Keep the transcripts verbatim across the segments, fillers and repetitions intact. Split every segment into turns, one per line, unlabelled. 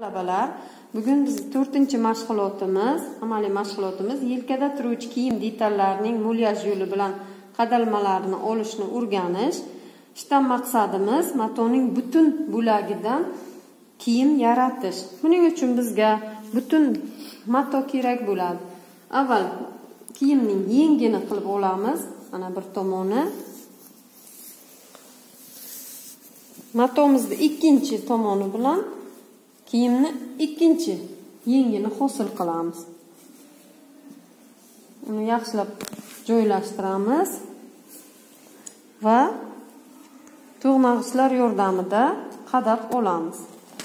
Talabalar, bugun biz to'rtinchi mashg'ulotimiz, amaliy mashg'ulotimiz yelkada turuvchi kiyim detallarining mulyaj yo'li bilan qadalmalarini olishni o'rganish. Ishdan maqsadimiz matoning butun bo'lagidan kiyim yaratish. Buning uchun bizga butun mato kerak bo'ladi. Avval kiyimning yengini qilib olamiz. Mana bir tomoni. Matomizning ikkinchi tomoni bilan kiyimni ikkinchi yengini hosil qilamiz. Uni yaxshilab joylashtiramiz va to'g'nag'ichlar yordamida qadab olamiz.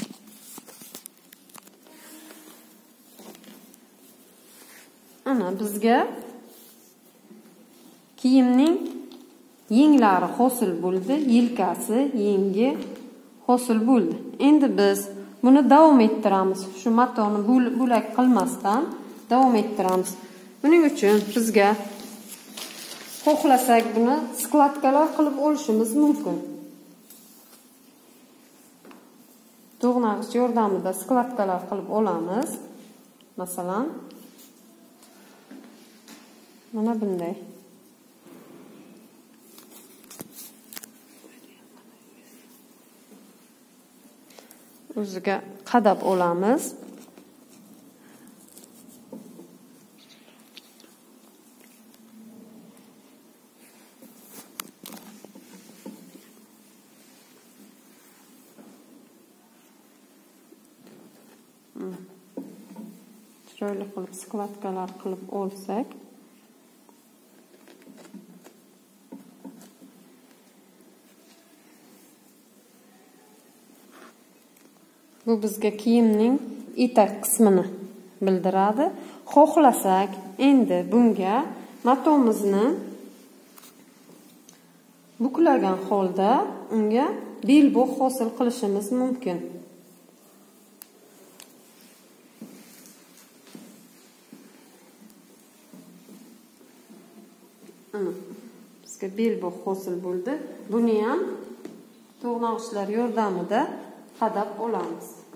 Ana bizga kiyimning yenglari hosil bo'ldi, yelkasi, yengi hosil bo'ldi. Endi biz buni davom ettiramiz. Shu matoni bo'lak qilmasdan davom ettiramiz. Buning uchun bizga xohlasak buni skladkalar qilib olishimiz mumkin. To'g'nag'ich yordamida skladkalar qilib olamiz. Masalan, mana bunday. O'ziga qadab olamiz. Chiroyli qilib skladkalar qilib olsak, bu bizga kiyimning etak qismini bildiradi. Xohlasak, endi bunga matomizni buklagan holda unga belbog' hosil qilishimiz mumkin. Bizga belbog' hosil bo'ldi. Buni ham to'g'nag'ichlar yordamida qadab olamiz.